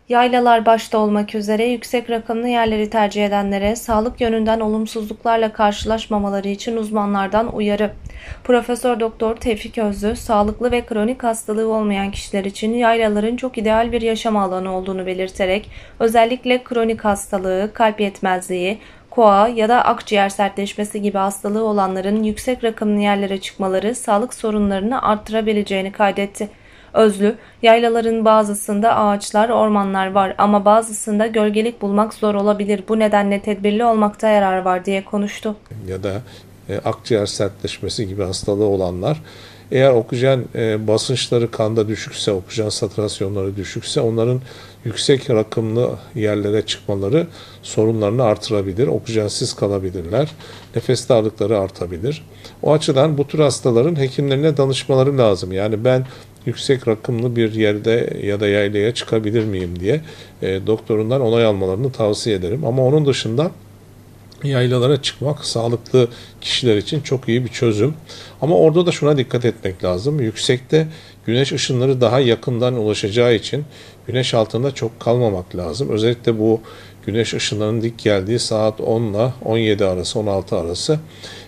Yaylalar başta olmak üzere yüksek rakımlı yerleri tercih edenlere sağlık yönünden olumsuzluklarla karşılaşmamaları için uzmanlardan uyarı. Profesör Doktor Tevfik Özlü, sağlıklı ve kronik hastalığı olmayan kişiler için yaylaların çok ideal bir yaşam alanı olduğunu belirterek, özellikle kronik hastalığı, kalp yetmezliği, koa ya da akciğer sertleşmesi gibi hastalığı olanların yüksek rakımlı yerlere çıkmaları sağlık sorunlarını arttırabileceğini kaydetti. Özlü, yaylaların bazısında ağaçlar, ormanlar var ama bazısında gölgelik bulmak zor olabilir. Bu nedenle tedbirli olmakta yarar var diye konuştu. Ya da akciğer sertleşmesi gibi hastalığı olanlar, eğer oksijen basınçları kanda düşükse, oksijen satürasyonları düşükse onların yüksek rakımlı yerlere çıkmaları sorunlarını artırabilir. Oksijensiz kalabilirler. Nefes darlıkları artabilir. O açıdan bu tür hastaların hekimlerine danışmaları lazım. Yani ben yüksek rakımlı bir yerde ya da yaylaya çıkabilir miyim diye doktorundan onay almalarını tavsiye ederim. Ama onun dışında yaylalara çıkmak sağlıklı kişiler için çok iyi bir çözüm. Ama orada da şuna dikkat etmek lazım. Yüksekte güneş ışınları daha yakından ulaşacağı için güneş altında çok kalmamak lazım. Özellikle bu güneş ışınlarının dik geldiği saat 10 ile 17 arası, 16 arası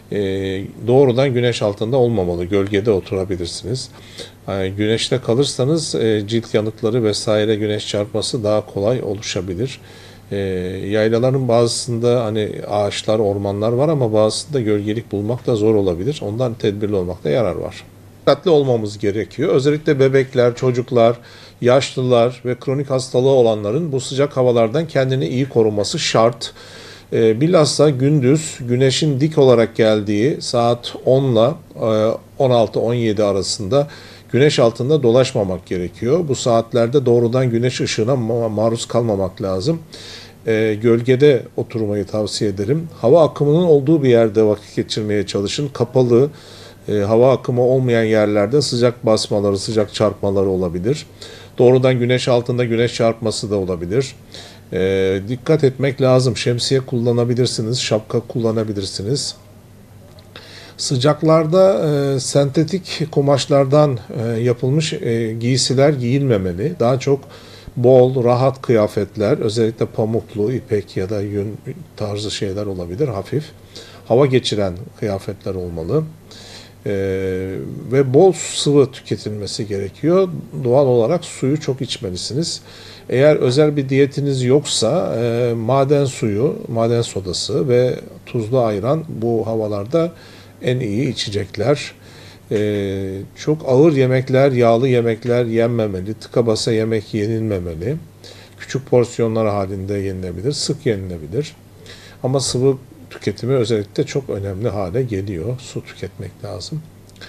doğrudan güneş altında olmamalı. Gölgede oturabilirsiniz. Güneşte kalırsanız cilt yanıkları vesaire, güneş çarpması daha kolay oluşabilir. Yaylaların bazısında hani ağaçlar, ormanlar var ama bazısında gölgelik bulmak da zor olabilir. Ondan tedbirli olmakta yarar var. Dikkatli olmamız gerekiyor. Özellikle bebekler, çocuklar, yaşlılar ve kronik hastalığı olanların bu sıcak havalardan kendini iyi koruması şart. Bilhassa gündüz güneşin dik olarak geldiği saat 10 ile 16-17 arasında güneş altında dolaşmamak gerekiyor. Bu saatlerde doğrudan güneş ışığına maruz kalmamak lazım. Gölgede oturmayı tavsiye ederim. Hava akımının olduğu bir yerde vakit geçirmeye çalışın. Kapalı, hava akımı olmayan yerlerde sıcak basmaları, sıcak çarpmaları olabilir. Doğrudan güneş altında güneş çarpması da olabilir. Dikkat etmek lazım. Şemsiye kullanabilirsiniz, şapka kullanabilirsiniz. Sıcaklarda sentetik kumaşlardan yapılmış giysiler giyilmemeli. Daha çok bol, rahat kıyafetler, özellikle pamuklu, ipek ya da yün tarzı şeyler olabilir, hafif. Hava geçiren kıyafetler olmalı. Ve bol sıvı tüketilmesi gerekiyor. Doğal olarak suyu çok içmelisiniz. Eğer özel bir diyetiniz yoksa maden suyu, maden sodası ve tuzlu ayran bu havalarda en iyi içecekler. Çok ağır yemekler, yağlı yemekler yenmemeli. Tıka basa yemek yenilmemeli. Küçük porsiyonlar halinde yenilebilir, sık yenilebilir. Ama sıvı tüketimi özellikle çok önemli hale geliyor. Su tüketmek lazım.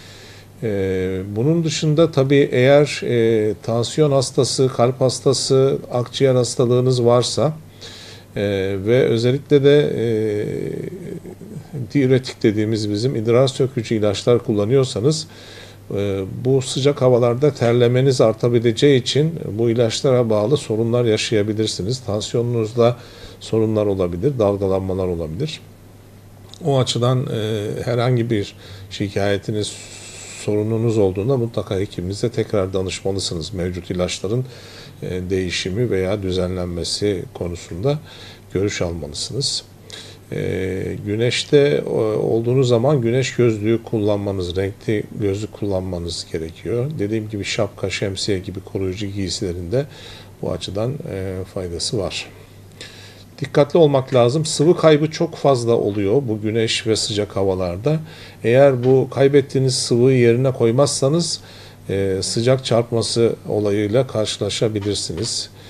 Bunun dışında tabii eğer tansiyon hastası, kalp hastası, akciğer hastalığınız varsa ve özellikle de diüretik dediğimiz bizim idrar sökücü ilaçlar kullanıyorsanız bu sıcak havalarda terlemeniz artabileceği için bu ilaçlara bağlı sorunlar yaşayabilirsiniz. Tansiyonunuzda sorunlar olabilir, dalgalanmalar olabilir. O açıdan herhangi bir şikayetiniz, sorununuz olduğunda mutlaka hekiminize tekrar danışmalısınız. Mevcut ilaçların değişimi veya düzenlenmesi konusunda görüş almalısınız. Güneşte olduğunuz zaman güneş gözlüğü kullanmanız, renkli gözlük kullanmanız gerekiyor. Dediğim gibi şapka, şemsiye gibi koruyucu giysilerinde bu açıdan faydası var. Dikkatli olmak lazım. Sıvı kaybı çok fazla oluyor bu güneş ve sıcak havalarda. Eğer bu kaybettiğiniz sıvıyı yerine koymazsanız sıcak çarpması olayıyla karşılaşabilirsiniz.